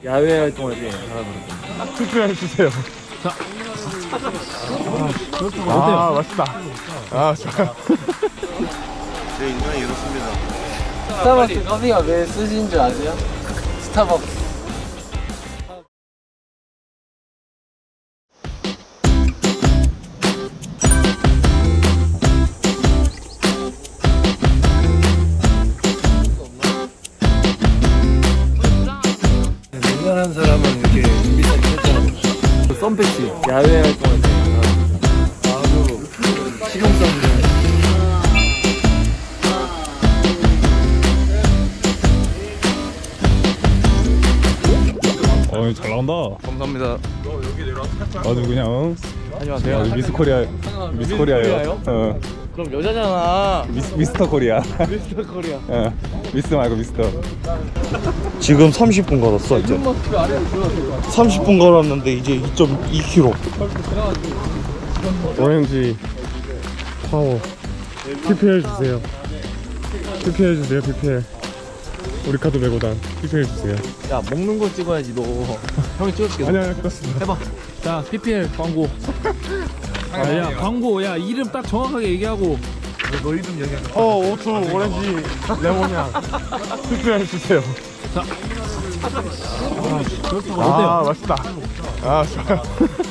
야외 활동할 때 하나 투표해주세요. 자. 맛있다. 좋아요. 제 인간이 이렇습니다. 스타벅스 커피가 왜 쓰신 줄 아세요? 스타벅스. 민간한 사람은 이렇게 준비까지 했잖아요. 썬패치 야외 활동할 때 아주 실용성이네. 잘 나온다. 감사합니다. 아주 그냥 안녕하세요. 미스코리아예요. 그럼 여자잖아. 미스터 코리아. 미스터 코리아. 미스 말고 미스터. 지금 30분 걸었어 이제. 30분 걸었는데 이제 2.2km. 오렌지 파워. PPL 주세요. PPL. 우리 카드 메고단 PPL 주세요. 야 먹는 거 찍어야지 너. 형이 찍어줄게. 아니야 끝났습니다. 해봐. 자 PPL 광고. 야 광고 야 이름 딱 정확하게 얘기하고. 너 이름 얘기해. 오투 오렌지 레몬향 PPL 주세요. 자. 맛있다. 좋아요.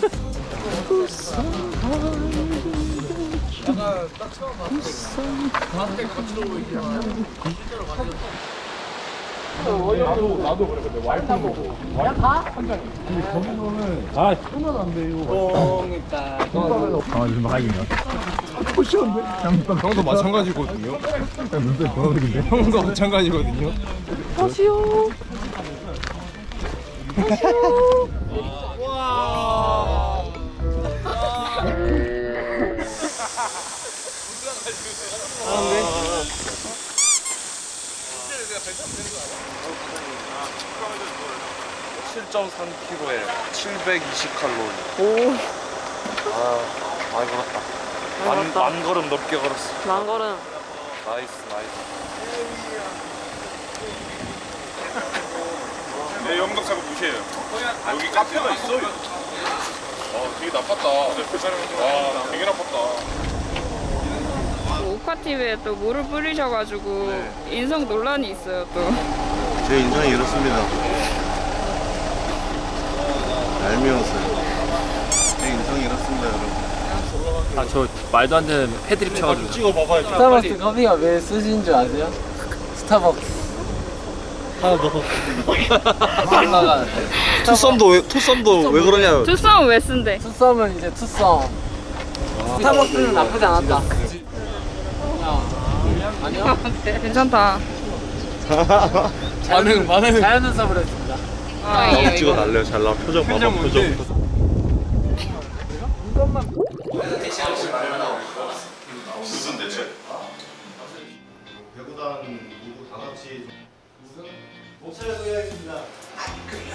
나도 그래. 근데 와이프 보고 근데 거기서는 하면 안 돼요. 지금 하이냐? 쉬운데? 형도 마찬가지거든요. 눈썹 번호색인데? 형도 마찬가지거든요. 다시요. 와. 아, 7.3kg에 720칼로리. 오. 많이 걸었다. 만 걸음 넘게 걸었어. 만 걸음. 나이스. 내 영상 자꾸 무시해요. 여기 카페가 있어. 되게 나빴다. 와, 되게 나빴다. 오카TV에 또 물을 뿌리셔가지고 인성 논란이 있어요 또. 제 인상이 이렇습니다. 얄미웠어요. 제 인상이 이렇습니다, 여러분. 저 말도 안 되는 패드립 쳐가지고. 찍어봐봐요. 스타벅스 커피가 왜 쓰신 줄 아세요? 스타벅스. 하나 더. 투썸도 왜 그러냐? 투썸은 왜 쓴대? 투썸은 이제 투썸. 스타벅스는 나쁘지 않았다. 아니요? 괜찮다. 반응 자연 눈썹으로 했습니다. 아, 찍어 달래요. 잘 나와. 표정 봐봐. 표정. 무슨 대체? 배구단 모두 다 같이 목차를 소개하겠습니다.